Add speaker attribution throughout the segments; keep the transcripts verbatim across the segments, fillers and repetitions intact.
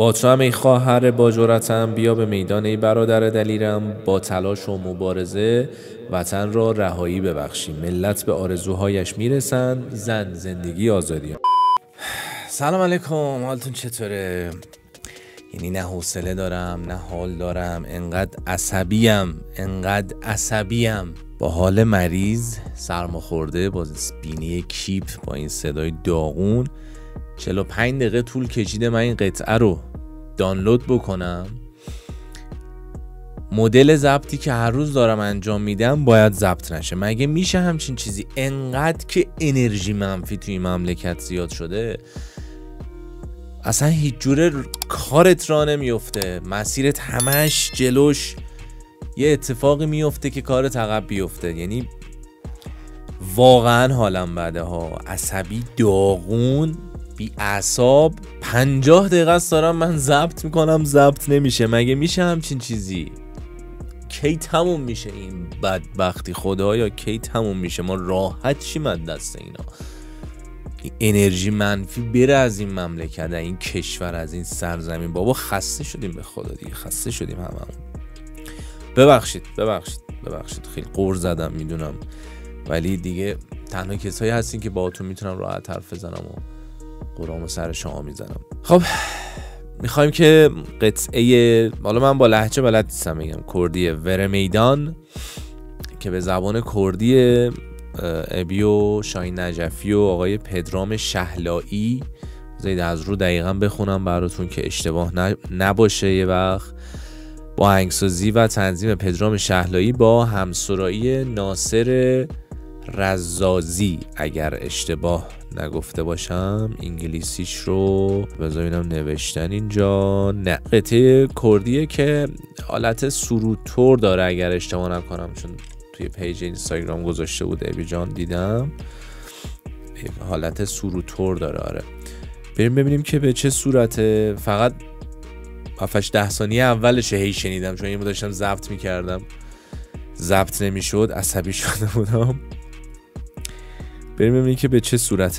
Speaker 1: با تو هم ای خواهر با جرأتم، بیا به میدان ای برادر دلیرم. با تلاش و مبارزه وطن را رهایی ببخشیم. ملت به آرزوهایش میرسن، زن، زندگی، آزادی. سلام علیکم، حالتون چطوره؟ یعنی نه حوصله دارم نه حال دارم، انقدر عصبیم انقدر عصبیم با حال مریض، سرماخورده، با بینی کیپ، با این صدای داغون. چهل و پنج دقیقه طول کشیده من این قطعه رو دانلود بکنم. مدل ضبطی که هر روز دارم انجام میدم باید ضبط نشه. مگه میشه همچین چیزی؟ انقدر که انرژی منفی توی مملکت زیاد شده، اصلا هیچ جوره کارت را نمیفته، مسیرت همش جلوش یه اتفاقی میفته که کارت عقب بیفته. یعنی واقعا حالم بده ها، عصبی، داغون، بی اعصاب. پنجاه دقیقه است دارم من ضبط میکنم، ضبط نمیشه. مگه میشه همچین چیزی؟ کی تموم میشه این بدبختی خدایا؟ کی تموم میشه؟ ما راحت چیم از دست اینا؟ این انرژی منفی بره از این مملکت، این کشور، از این سرزمین. بابا خسته شدیم به خدا دیگه، خسته شدیم هممون. ببخشید ببخشید ببخشید خیلی قور زدم میدونم، ولی دیگه تنها کسایی هستین که باهاتون میتونم راحت حرف بزنم و قرامو سر شما میزنم. خب میخوایم که قطعه، حالا من با لهجه بلد نیستم بگم، کردی ور میدان که به زبان کردی ابی و شاهین نجفی و آقای پدرام شهلایی، زید از رو دقیقا بخونم براتون که اشتباه نباشه یه وقت، با آهنگسازی و تنظیم پدرام شهلایی با همسرایی ناصر رزازی، اگر اشتباه نگفته باشم انگلیسیش رو بذارینم نوشتن اینجا. نه، قطعه کردیه که حالت سرودتور داره اگر اشتباه نکنم، چون توی پیج اینستاگرام گذاشته بود ابی جان دیدم حالت سرودتور داره. آره بریم ببینیم که به چه صورته. فقط هفت ده ثانیه اولش هی شنیدم چون اینو داشتم ضبط میکردم، ضبط نمیشد، عصبی شده بودم. بریم ببینیم که به چه صورته.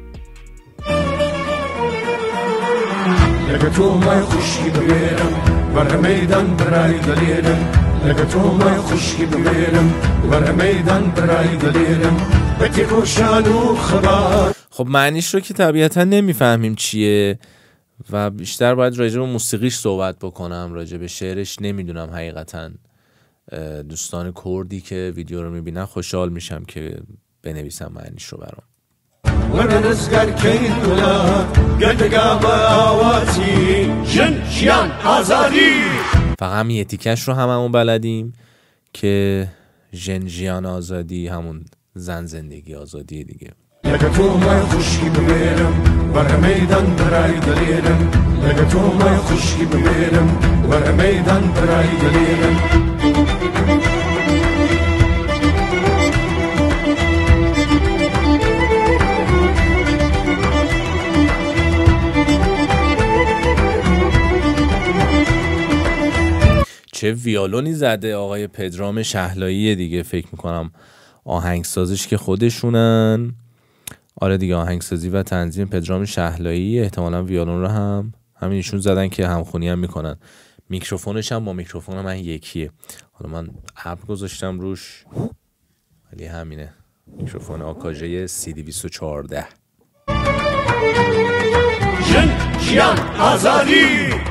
Speaker 2: لگه تو مای خوشی بمیرم ور میدان برای دلیرم، لگه تو مای خوشی بمیرم ور میدان برای دلیرم، بتی کوشان و خبر.
Speaker 1: خب معنیش رو که طبیعتا نمیفهمیم چیه و بیشتر باید راجع به موسیقیش صحبت بکنم، راجع به شعرش نمیدونم حقیقتا. دوستان کردی که ویدیو رو میبینن خوشحال میشم که بنویسم معنیش رو برام. فقط همین اتیکش رو هممون بلدیم که ژن ژیان آزادی همون زن زندگی آزادی دیگه.
Speaker 2: لگه تو مای خوشی بمیرم ور میدان برای دلیرم، لگه تو مای خوشی بمیرم ور میدان برای دلیرم.
Speaker 1: چه ویالونی زده آقای پدرام شهلایی دیگه، فکر میکنم آهنگسازش که خودشونن. آره دیگه، آهنگسازی و تنظیم پدرام شهلایی، احتمالاً ویالون رو هم همین ایشون زدن که همخونی هم میکنن. میکروفونش هم با میکروفون من یکیه. حالا من ابر گذاشتم روش ولی همینه، میکروفون آکاژه سی دویست و چهارده.
Speaker 2: ژن ژیان آزادی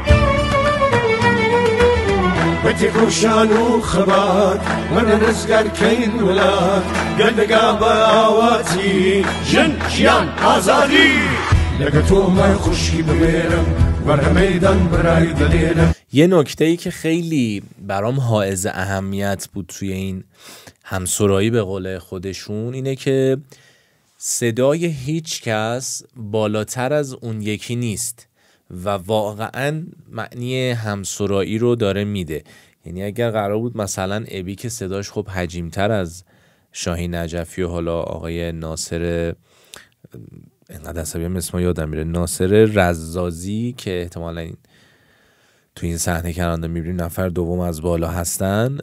Speaker 2: بتی کوشان و خبر من رزگار کین ولاد گندگا با آواتی. ژن ژیان آزادی لگه تو مای خوشی بمیرم ور میدان برای دلیرم.
Speaker 1: یه نکته ای که خیلی برام حائز اهمیت بود توی این همسرایی به قول خودشون اینه که صدای هیچ کس بالاتر از اون یکی نیست و واقعا معنی همسرایی رو داره میده. یعنی اگر قرار بود مثلا ابی که صداش خب حجیمتر از شاهین نجفی و حالا آقای ناصر، اینقدر عصبی هم اسمو یادم میره، ناصر رزازی که احتمالا این تو این صحنه کرانده میبینیم نفر دوم از بالا هستن،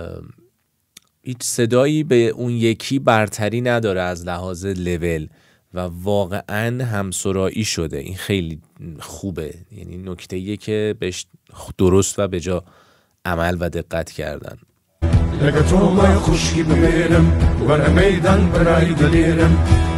Speaker 1: هیچ صدایی به اون یکی برتری نداره از لحاظ لول و واقعا همسرایی شده. این خیلی خوبه، یعنی نکته‌ایه که بهش درست و به جا عمل و دقت کردن.
Speaker 2: لەگە تۆمە خوشکی بمێرم وەرە مەیدان بەرای دەلێرم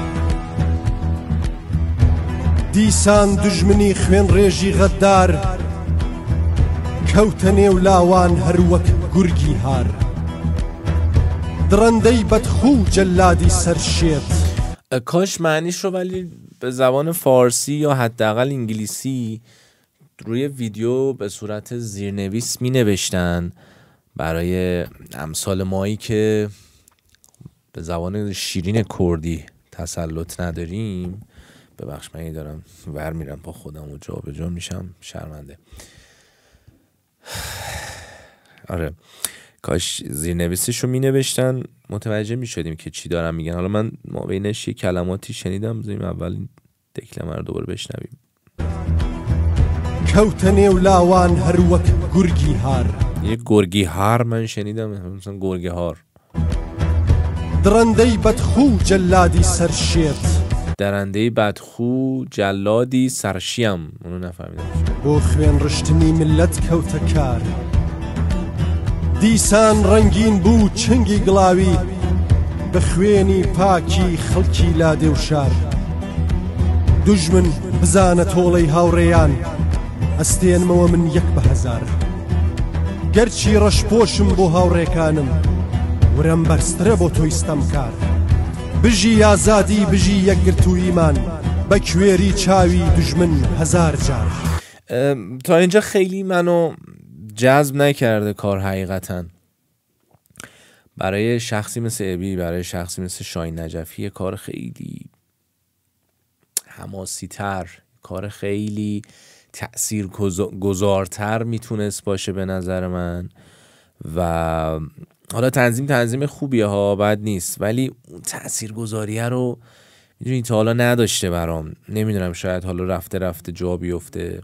Speaker 3: دیسان دژمنی خوێن ڕێژی غەدار کەوتە نێو لاوان هەر وەک گورگی هار درەندەی بەدخوو جەلادی سەرشێت.
Speaker 1: کاش معنیش رو ولی به زبان فارسی یا حداقل انگلیسی روی ویدیو به صورت زیرنویس می نوشتن برای امثال مایی که به زبان شیرین کردی تسلط نداریم. ببخش من دارم ور میرم با خودم و جا به جا میشم، شرمنده. آره کاش زیرنویسش رو می نوشتن متوجه می شدیم که چی دارم میگن. حالا من ما بینش یه کلماتی شنیدم، بذاریم اول این دکلمه رو دوباره بشنویم.
Speaker 3: کەوتە نێو لاوان هەر وەک گورگی هار.
Speaker 1: یه گرگی هار من شنیدم، مثلا گرگی هار.
Speaker 3: درەندەی بەدخوو جەلادی سەرشێت.
Speaker 1: درنده بدخو جلادی سرشیم. اونو نفهمیدم.
Speaker 3: بۆ خوێن ڕشتنی ملت کەوتە کار. دیسان ڕەنگین بوو چنگی گڵاوی بە خوێنی پاکی خەڵکی لادێ و شار. دوژمن بزانە تۆڵەی هاوڕێیان ئەستێنمەوە من یەک بە هەزار. گەرچی ڕەشپۆشم بۆ هاوڕێکانم ورم بەرزترە بۆ تۆی ستەمکار. بژی ئازادی بژی یەکگرت و ئیمان بە کوێری چاوی دوژمن هەزار جار.
Speaker 1: تا اینجا خیلی منو جذب نکرده کار حقیقتا. برای شخصی مثل ابی، برای شخصی مثل شاهین نجفی کار خیلی حماسی تر، کار خیلی تأثیر گذارتر میتونست باشه به نظر من. و حالا تنظیم تنظیم خوبیه ها، بد نیست، ولی اون تأثیر گذاریه رو میدونی تا حالا نداشته برام. نمیدونم شاید حالا رفته رفته جا بیفته.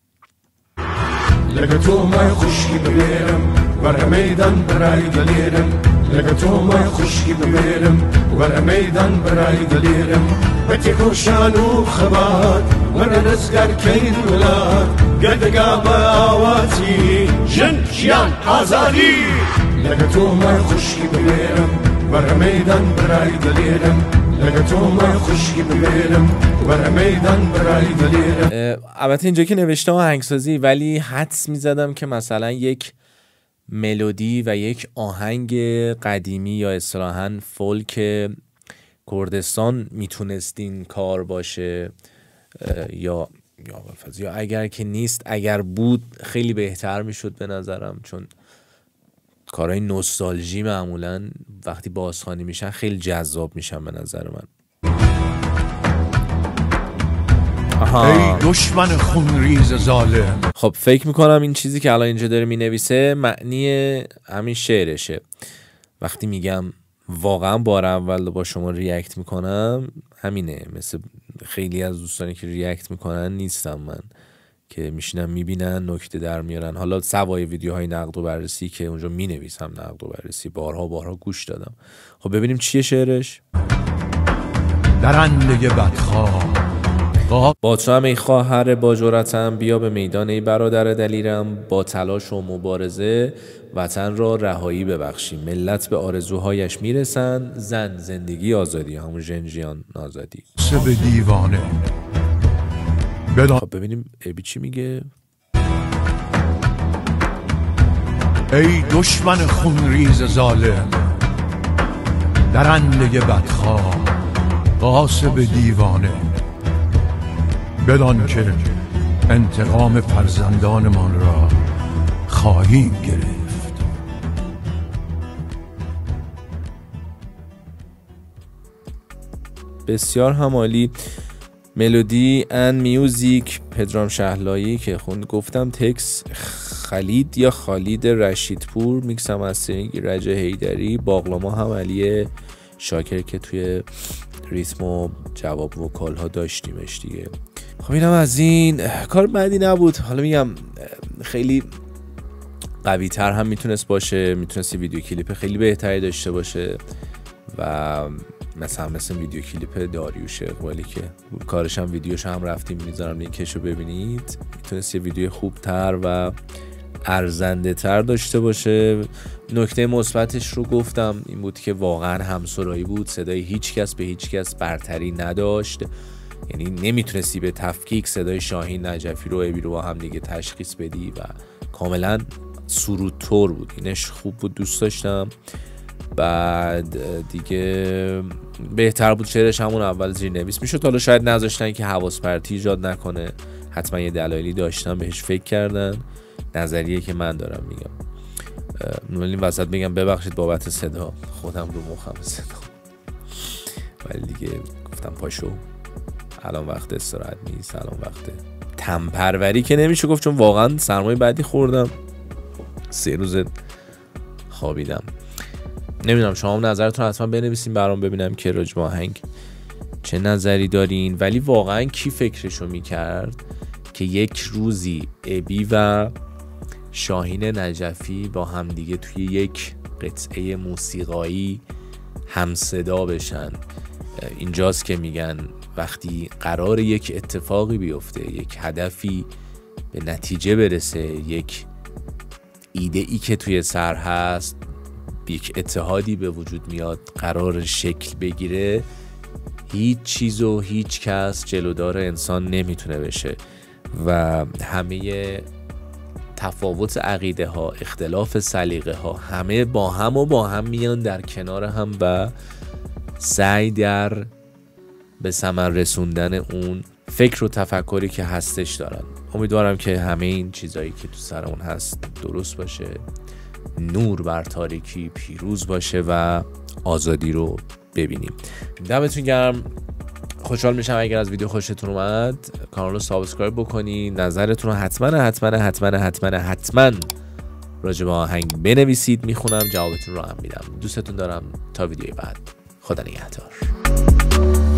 Speaker 2: لەگە تۆمە خوشکی بمێرم وەرە مەیدان بەرای دەلێرم لەگە تۆمە خوشکی بمێرم وەرە مەیدان بەرای دەلێرم بە تێکۆشان و خەبات وەرە دەستگەرکەین وڵات گەردەگا بە ئاواتی ژن ژیان ئازادی لەگە تۆمە خوشکی بمێرم وەرە مەیدان بەرای دەلێرم لەگە تۆمە خوشکی بمێرم وەرە مەیدان بەرای دەلێرم.
Speaker 1: البته اینجا که نوشته آهنگسازی، ولی حدس میزدم که مثلا یک ملودی و یک آهنگ قدیمی یا اصطلاحاً فولک کردستان میتونست این کار باشه، یا یا یا اگر که نیست، اگر بود خیلی بهتر میشد به نظرم، چون کارهای نوستالژی معمولاً وقتی بازخوانی میشن خیلی جذاب میشن به نظر من. آها.
Speaker 2: ای دشمن خونریز ظالم.
Speaker 1: خب فکر میکنم این چیزی که الان اینجا داره مینویسه معنی همین شعرشه. وقتی میگم واقعا بار اول با شما ریاکت میکنم همینه. مثل خیلی از دوستانی که ریاکت میکنن نیستم من، که میشینن میبینن نکته در میارن. حالا سوای ویدیوهای نقد و بررسی که اونجا مینویسم نقد و بررسی بارها بارها گوش دادم. خب ببینیم چیه شعرش.
Speaker 2: درنده بدخواه
Speaker 1: با تو هم ای خواهر با جرأتم، بیا به میدان ای برادر دلیرم. با تلاش و مبارزه وطن را رهایی ببخشیم. ملت به آرزوهایش میرسن، زن زندگی آزادی، همون ژنژیان آزادی.
Speaker 2: سه دیوانه.
Speaker 1: خب ببینیم ابی چی میگه.
Speaker 2: ای دشمن خونریز ظالم، درنده بدخواه، غاصب دیوانه، بدان که انتقام فرزندانمان را خواهیم گرفت.
Speaker 1: بسیار همالی. ملودی ان میوزیک پدرام شهلایی که خوند. گفتم تکس خالید یا خالید رشیدپور، میکس هم مسترینگ رجا حیدری، باقلاما هم علی شاکر که توی ریتم و جواب وکال ها داشتیمش دیگه. خب اینم از این. کار بعدی نبود. حالا میگم خیلی قوی تر هم میتونست باشه، میتونست ویدیو کلیپ خیلی بهتری داشته باشه و مثلا مثل ویدیو کلیپ داریوش اقبالی که کارش هم ویدیوش هم رفتیم میذارم لینکشو ببینید، میتونست یه ویدیو خوبتر و ارزنده تر داشته باشه. نکته مثبتش رو گفتم این بود که واقعا همسرایی بود، صدای هیچ کس به هیچ کس برتری نداشت، یعنی نمیتونستی به تفکیک صدای شاهین نجفی رو ابی رو با هم دیگه تشخیص بدی و کاملا سرودتور بود. اینش خوب بود، دوست داشتم. بعد دیگه بهتر بود شعرش همون اول زیرنویس میشد، حالا شاید نذاشتن که حواس پرتی ایجاد نکنه، حتما یه دلایلی داشتن بهش فکر کردن. نظریه که من دارم میگم. این وسط بگم ببخشید بابت صدا، خودم رو مخم صدا، ولی دیگه گفتم پاشو الان وقت استراحت نیست، الان وقت تنپروری که نمیشه گفت، چون واقعا سرمای بعدی خوردم، سه روز خوابیدم. نمیدونم شما هم نظرتون حتما بنویسین برام ببینم که راجع به آهنگ چه نظری دارین. ولی واقعا کی فکرشو میکرد که یک روزی ابی و شاهین نجفی با هم دیگه توی یک قطعه موسیقایی هم صدا بشن. اینجاست که میگن وقتی قرار یک اتفاقی بیفته، یک هدفی به نتیجه برسه، یک ایده ای که توی سر هست، یک اتحادی به وجود میاد، قرار شکل بگیره، هیچ چیز و هیچ کس جلودار انسان نمیتونه بشه و همه تفاوت عقیده ها، اختلاف سلیقه ها، همه با هم و با هم میان در کنار هم و سعی در به ثمر رسوندن اون فکر و تفکری که هستش دارن. امیدوارم که همه این چیزایی که تو سرمون هست درست باشه، نور بر تاریکی پیروز باشه و آزادی رو ببینیم. دمتون گرم، خوشحال میشم اگر از ویدیو خوشتون اومد کانال رو سابسکرایب بکنید، نظرتون رو حتما حتما حتما حتما حتما راجع به آهنگ بنویسید، میخونم جوابتون رو هم میدم. دوستتون دارم، تا ویدیوی بعد، خدا نگهدار.